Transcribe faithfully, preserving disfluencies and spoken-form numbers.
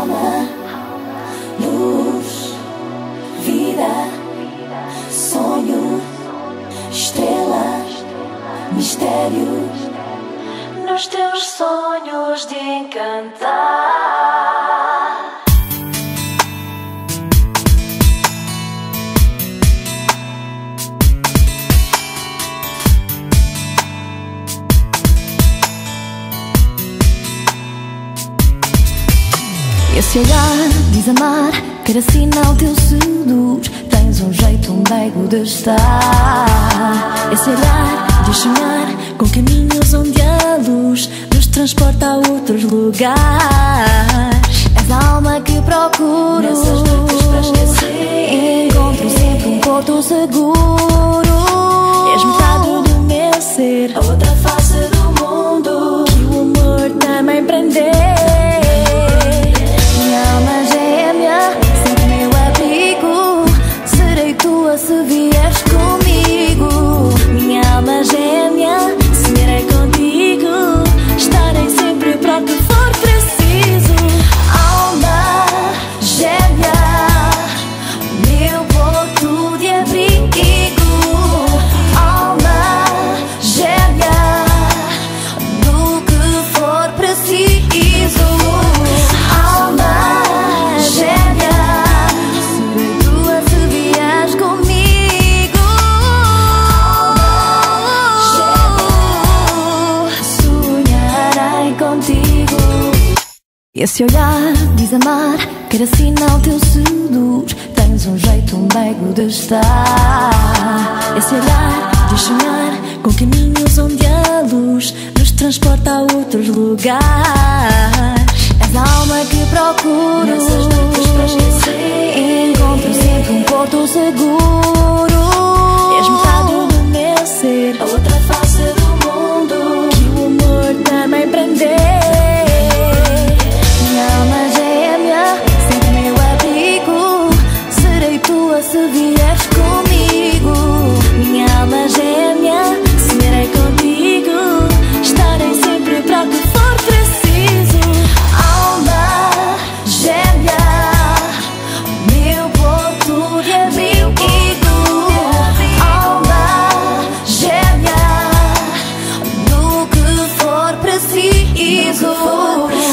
alma, luz, vida, sonho, estrela, mistério, nos teus sonhos de encantar. Esse olhar diz amar, cada sinal teu seduz. Tens um jeito meigo de estar. Esse olhar diz sonhar com caminhos onde a luz nos transporta a outros lugares. És a alma que procuro, nessas noites para esquecer. Encontro sempre um porto seguro. És metade do meu ser, a outra face do mundo que o amor também prender. Se vieres comigo, minha alma gêmea, sonharei contigo, estarei sempre para o que for preciso. Alma gêmea, meu ponto de abrigo. Alma gêmea, do que for preciso. Alma gêmea, serei tua se vieres comigo. Esse olhar diz amar, cada sinal teu seduz. Tens um jeito meigo de estar. Esse olhar diz sonhar com caminhos onde a luz nos transporta a outros lugares. És a alma que procuro, nessas noites para esquecer. Encontro sempre um porto seguro. És metade do meu ser, a outra face do mundo que o amor também prender. Se vieres comigo, minha alma gêmea, sonharei contigo, estarei sempre para o que for preciso. Alma gêmea, meu ponto de abrigo. Alma gêmea, do que for preciso.